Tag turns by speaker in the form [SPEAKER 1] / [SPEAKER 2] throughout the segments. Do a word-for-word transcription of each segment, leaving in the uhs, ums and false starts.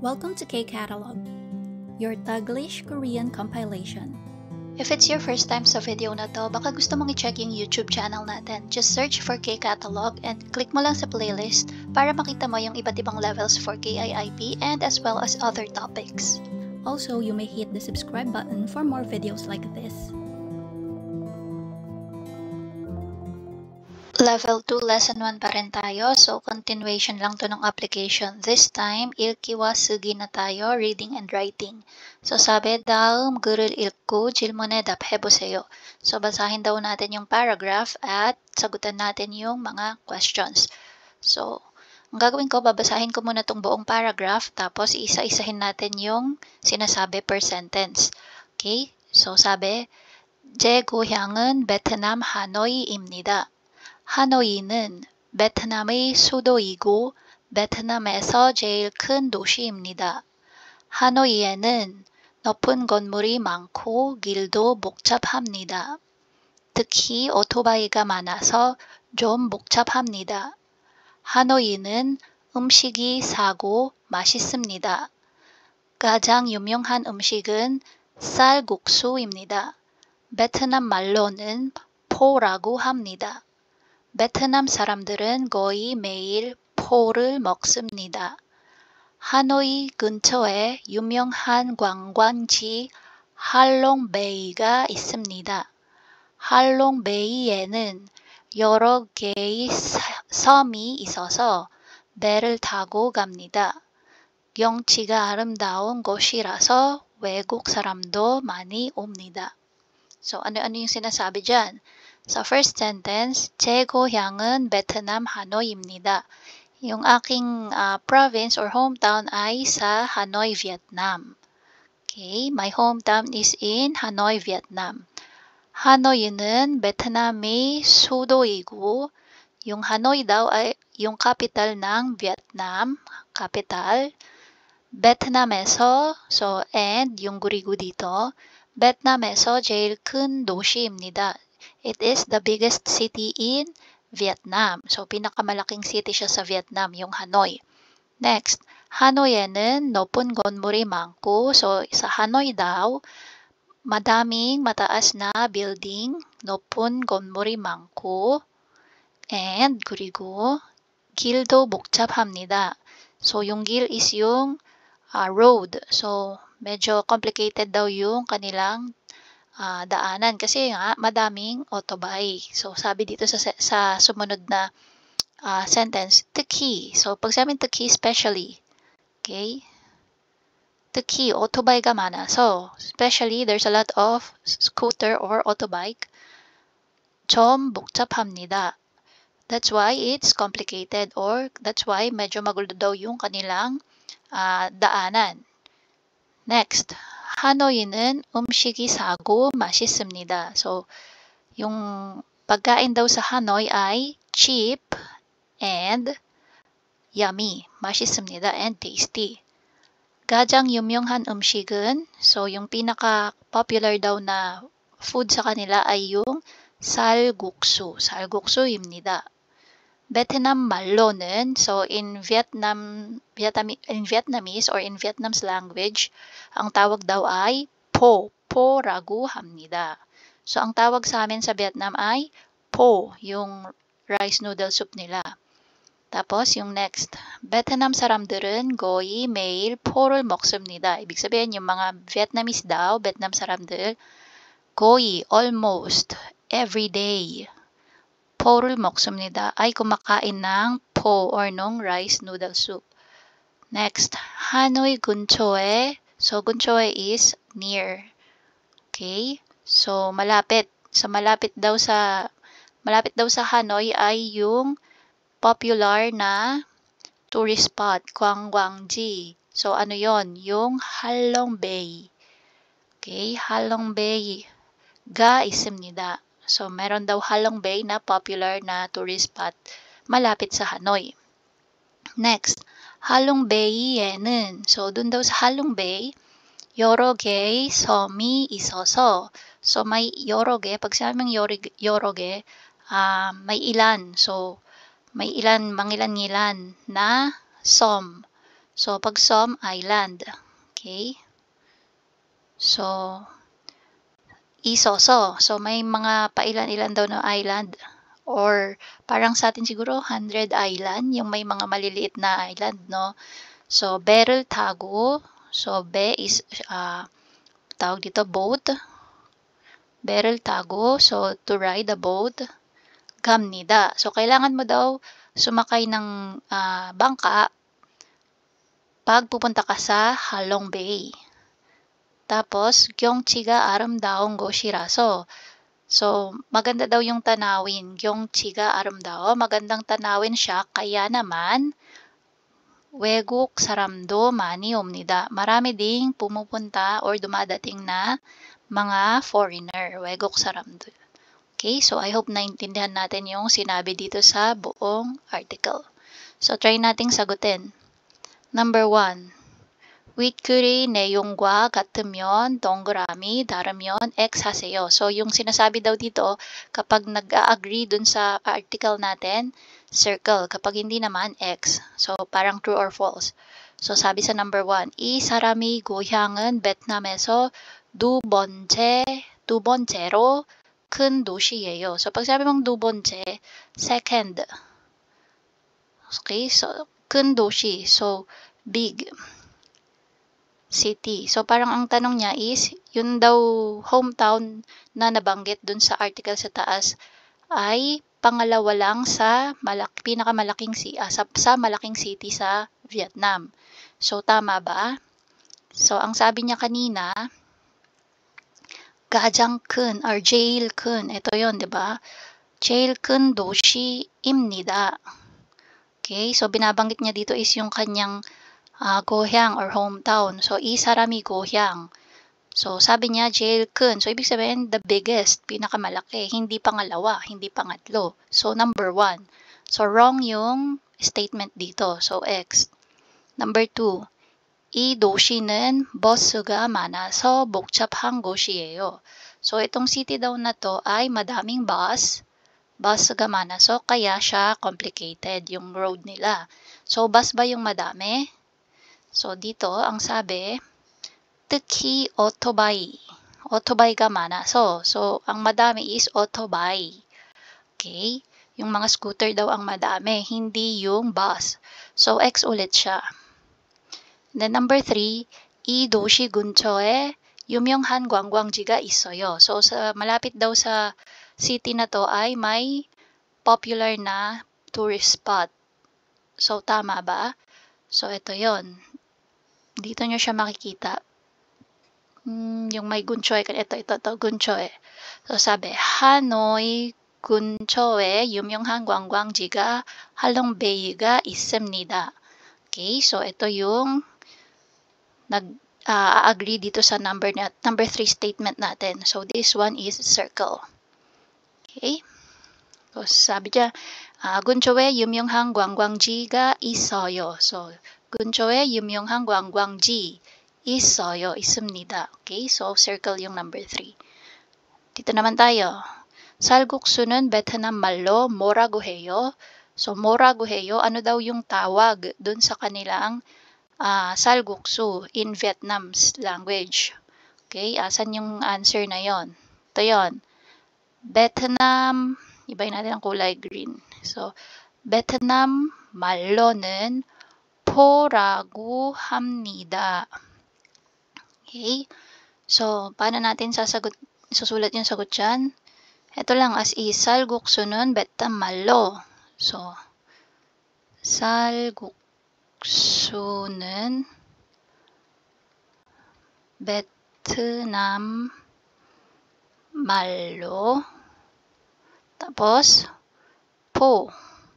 [SPEAKER 1] Welcome to K-Catalog, your Taglish Korean compilation.
[SPEAKER 2] If it's your first time sa video na to, baka gusto mong i-check yung YouTube channel natin. Just search for K-Catalog and click mo lang sa playlist para makita mo yung iba't ibang levels for K I I P and as well as other topics.
[SPEAKER 1] Also, you may hit the subscribe button for more videos like this.
[SPEAKER 2] Level two, Lesson one pa rin tayo. So, continuation lang to ng application. This time, 읽기와 쓰기 na tayo, reading and writing. So, sabi, 다음 글을 읽고 질문에 답해보세요. So, basahin daw natin yung paragraph at sagutan natin yung mga questions. So, ang gagawin ko, babasahin ko muna tong buong paragraph, tapos isa-isahin natin yung sinasabi per sentence. Okay? So, sabi, 제 고향은 베트남 하노이입니다. 하노이는 베트남의 수도이고 베트남에서 제일 큰 도시입니다. 하노이에는 높은 건물이 많고 길도 복잡합니다. 특히 오토바이가 많아서 좀 복잡합니다. 하노이는 음식이 싸고 맛있습니다. 가장 유명한 음식은 쌀국수입니다. 베트남 말로는 포라고 합니다. 베트남 사람들은 거의 매일 포를 먹습니다. 하노이 근처에 유명한 관광지 할롱베이가 있습니다. 할롱베이에는 여러 개의 섬이 있어서 배를 타고 갑니다. 경치가 아름다운 곳이라서 외국 사람도 많이 옵니다. So, ano-ano yung sinasabi dyan? Sa first sentence, 제 고향은 베트남 하노이입니다. Yung aking uh, province or hometown ay sa Hanoi, Vietnam. Okay, my hometown is in Hanoi, Vietnam. 하노이는 베트남의 수도이고, yung Hanoi daw ay yung capital ng Vietnam, capital. 베트남에서, so and yung gurigu dito, 베트남에서 제일 큰 도시입니다. It is the biggest city in Vietnam. So, pinakamalaking city siya sa Vietnam, yung Hanoi. Next, 하노이에는 높은 건물이 많고, so sa Hanoi daw, madaming mataas na building, 높은 건물이 많고, and 그리고 길도 복잡합니다. So, yung 길 is yung uh, road. So, medyo complicated daw yung kanilang Uh, daanan kasi nga madaming autobay. So sabi dito sa sa sumunod na uh, sentence, 특히. So pag sabi 특히, especially. Okay? 특히 autobay가 많아서, especially there's a lot of scooter or autobike. 좀 복잡합니다. That's why it's complicated or that's why medyo magulo daw yung kanilang uh, daanan. Next, 하노이는 음식이 싸고 맛있습니다. So, yung pagkain daw sa Hanoi ay cheap and yummy. 맛있습니다 and tasty. 가장 유명한 음식은, so yung pinaka-popular daw na food sa kanila ay yung 쌀국수. 쌀국수입니다. Vietnam 말로는, so in Vietnam, Vietnam, in Vietnamese or in Vietnam's language, ang tawag daw ay po, po라고 합니다. So ang tawag sa amin sa Vietnam ay po, yung rice noodle soup nila. Tapos yung next, Vietnam 사람들은 거의 매일 포를 먹습니다. Ibig sabihin yung mga Vietnamese daw, Vietnam 사람들, 거의, almost, every day. 포를 먹습니다 ay kumakain ng po or nung rice noodle soup. Next, Hanoi 근처에, so 근처에 is near. Okay? So malapit. So malapit daw sa malapit daw sa Hanoi ay yung popular na tourist spot, 관광지. So ano yon? Yung Halong Bay. Okay? Halong Bay ga 있습니다. So, meron daw Halong Bay na popular na tourist spot malapit sa Hanoi. Next, Halong Bay에는, so dun daw sa Halong Bay, 여러 개의 섬이 있어서, so may 여러 개, pag sabing 여러, 여러 개, uh, may ilan, so may ilan, mangilan-ngilan na som. So, pag som, island. Okay? So, isoso. So, may mga pailan-ilan daw na island. Or, parang sa atin siguro, one hundred island. Yung may mga maliliit na island, no? So, 배를 타고. So, 배 is, uh, tawag dito, boat. 배를 타고. So, to ride a boat. 갑니다. So, kailangan mo daw sumakay ng uh, bangka pag pupunta ka sa Halong Bay. Tapos, 경치가 아름다운 곳이라서. So, maganda daw yung tanawin. 경치가 아름다워. Magandang tanawin siya. Kaya naman, 외국 사람도 많이 옵니다. Marami ding pumupunta or dumadating na mga foreigner. 외국 사람들. Okay, so I hope naintindihan natin yung sinabi dito sa buong article. So, try nating sagutin. Number one. 윗글의 내용과 같으면 동그라미, 다르면 X 하세요. So, yung sinasabi daw dito, kapag nag-agree dun sa article natin, circle. Kapag hindi naman, X. So, parang true or false. So, sabi sa number one, 이 사람의 고향은 베트남에서 두 번째, 두 번째로 큰 도시예요. So, pag sabi mong 두 번째, second. Okay, so, 큰 도시. So, big city. So, parang ang tanong niya is, yun daw hometown na nabanggit dun sa article sa taas ay pangalawa lang sa malak pinakamalaking si uh, sa, sa malaking city sa Vietnam. So, tama ba? So, ang sabi niya kanina, 가장 큰 or 제일 큰. Ito yon, di ba? 제일 큰 도시입니다. Okay, so binabanggit niya dito is yung kanyang Uh, gohyang or hometown. So, 이 사람이 고향. So, sabi niya, 제일 큰. So, ibig sabihin, the biggest, pinakamalaki. Hindi pangalawa, hindi pangatlo. So, number one. So, wrong yung statement dito. So, X. Number two. 이 도시는 버스가 많아서 복잡한 곳이에요. So, itong city daw na to ay madaming bus. Bus가 많아서 kaya siya complicated yung road nila. So, bus ba yung madami? So, dito, ang sabi, 특히 오토바이. 오토바이가 많아서. So, ang madami is otobai. Okay? Yung mga scooter daw ang madami, hindi yung bus. So, X ulit siya. Then, number three, 이 도시 근처에 유명한 관광지가 있어요. So, sa, malapit daw sa city na to ay may popular na tourist spot. So, tama ba? So, ito yon. Dito nyo siya makikita. Hmm, yung may 근처에, ito, ito, ito, 근처에. So, sabi, 하노이 근처에 유명한 관광지가 할롱베이가 있습니다. Okay, so ito yung nag-agree uh, dito sa number na, number three statement natin. So, this one is circle. Okay. So, sabi niya, uh, 근처에 유명한 관광지가 있어요. So, 근처에 유명한 관광지 있어요. 있습니다. Okay, so circle yung number three. Dito naman tayo. 쌀국수는 베트남 말로 뭐라고 해요? So, 뭐라고 해요? Ano daw yung tawag dun sa kanilang uh, 쌀국수 in Vietnam's language? Okay, asan yung answer na yon? Ito yon. Vietnam, ibahin natin ang kulay green. So, 베트남 말로는 포라고 합니다. Okay? So, paano natin sasagot, susulat yung sagot dyan? Ito lang as is, 쌀국수는 베트남 말로. So, 쌀국수는 베트남 말로. Tapos, po.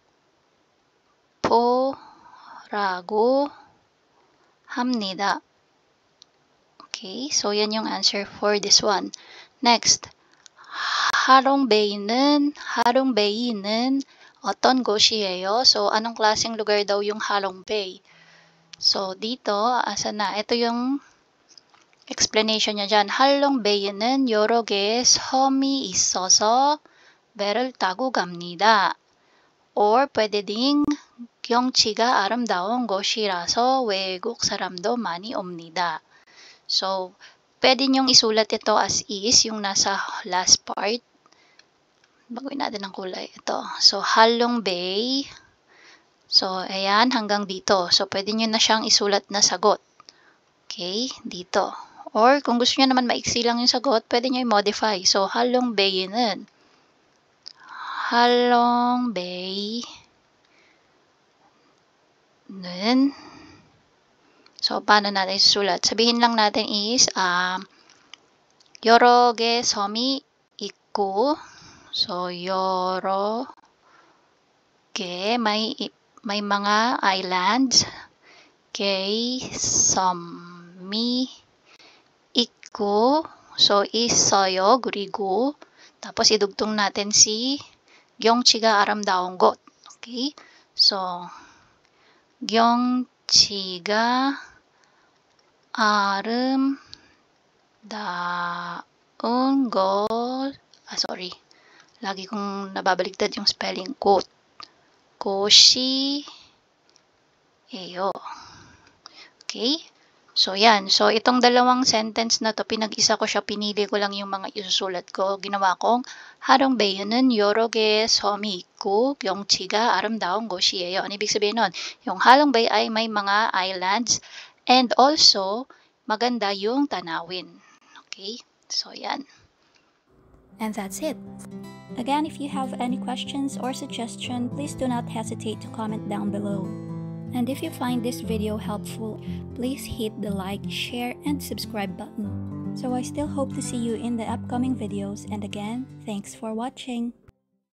[SPEAKER 2] 포라고 합니다. Okay, so yan yung answer for this one. Next, 하롱베이는 하롱베이는 어떤 곳이에요? So, anong klaseng lugar daw yung 하롱베이? So, dito, asa na? Ito yung explanation niya dyan. 하롱베이는 여러 개의 섬이 있어서 배를 타고 갑니다. Or, pwede ding 경치가 아름다운 곳이라서 외국 사람도 많이 옵니다. So, pwede niyong isulat ito as is, yung nasa last part. Baguhin natin ang kulay. Ito. So, Halong Bay. So, ayan, hanggang dito. So, pwede niyo na siyang isulat na sagot. Okay, dito. Or, kung gusto niyo naman maiksi lang yung sagot, pwede niyo i-modify. So, Halong Bay는. Halong Bay. Nun. So, paano natin isulat? Sabihin lang natin is, um, 여러 개 섬이 있고, so, 여러 개, may, may mga islands, 개 섬이 있고, so, 있어요, 그리고, tapos idugtong natin si 경치가 아름다운 곳. Okay? So, 경치가 아름 daon go ah sorry lagi kong nababaligtad yung spelling quote koshi eyo. Okay, so yan, so itong dalawang sentence na to, pinag-isa ko siya, pinili ko lang yung mga isusulat ko. Ginawa kong Halong Bay는 여러 개의 섬이 있고 경치가 아름다운 곳이에요. Ano ibig sabihin nun? Yung Halong Bay ay may mga islands and also maganda yung tanawin. Okay? So, yan.
[SPEAKER 1] And that's it. Again, if you have any questions or suggestion, please do not hesitate to comment down below. And if you find this video helpful, please hit the like, share, and subscribe button. So I still hope to see you in the upcoming videos, and again, thanks for watching.